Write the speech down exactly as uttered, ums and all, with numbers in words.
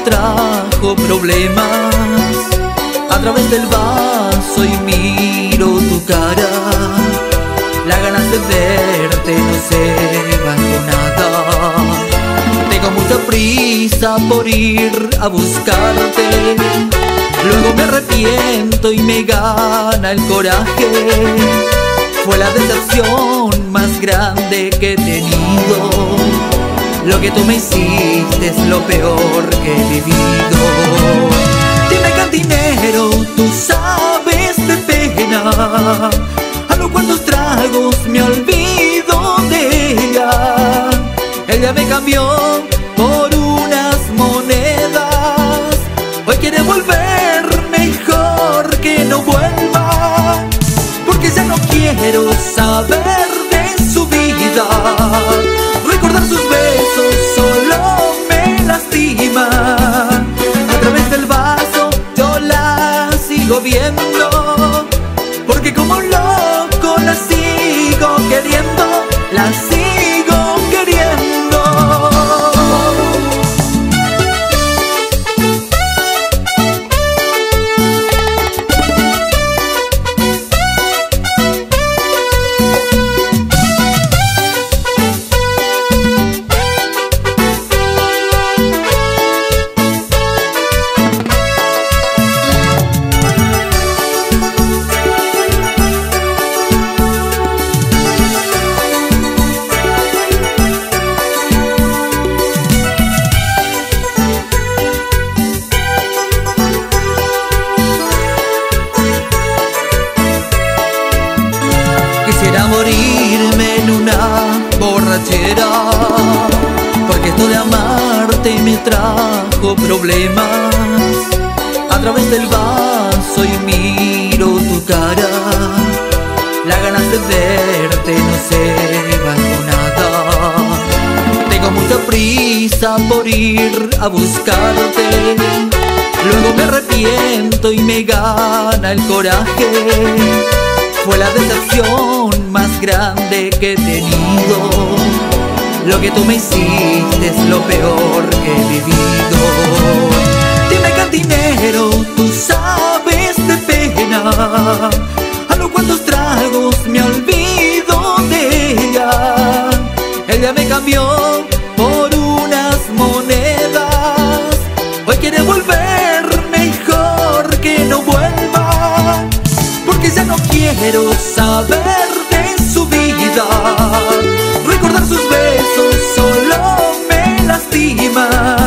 trajo problemas. A través del vaso y miro tu cara, las ganas de verte no se van con nada. Tengo mucha prisa por ir a buscarte, luego me arrepiento y me gana el coraje. Fue la decepción más grande que he tenido. Lo que tú me hiciste es lo peor que he vivido. Dime, cantinero, tú sabes de pena, a los cuantos tragos me olvido de ella. Ella me cambió por unas monedas, hoy quiere volver, mejor que no vuelva, porque ya no quiero saber de su vida. Recordar sus besos solo me lastima. A través del vaso yo la sigo viendo, porque como un loco la sigo queriendo, la sigo queriendo. Quisiera morirme en una borrachera, porque esto de amarte me trajo problemas. A través del vaso y miro tu cara, las ganas de verte no se van con nada. Tengo mucha prisa por ir a buscarte, luego me arrepiento y me gana el coraje. Fue la decepción más grande que he tenido. Lo que tú me hiciste es lo peor que he vivido. Dime, cantinero, tú sabes de pena, a los cuantos tragos me olvido de ella. Ella me cambió por unas monedas, hoy quiere volver, mejor que no vuelva, porque ya no quiero saber de su vida. Recordar sus besos solo me lastima.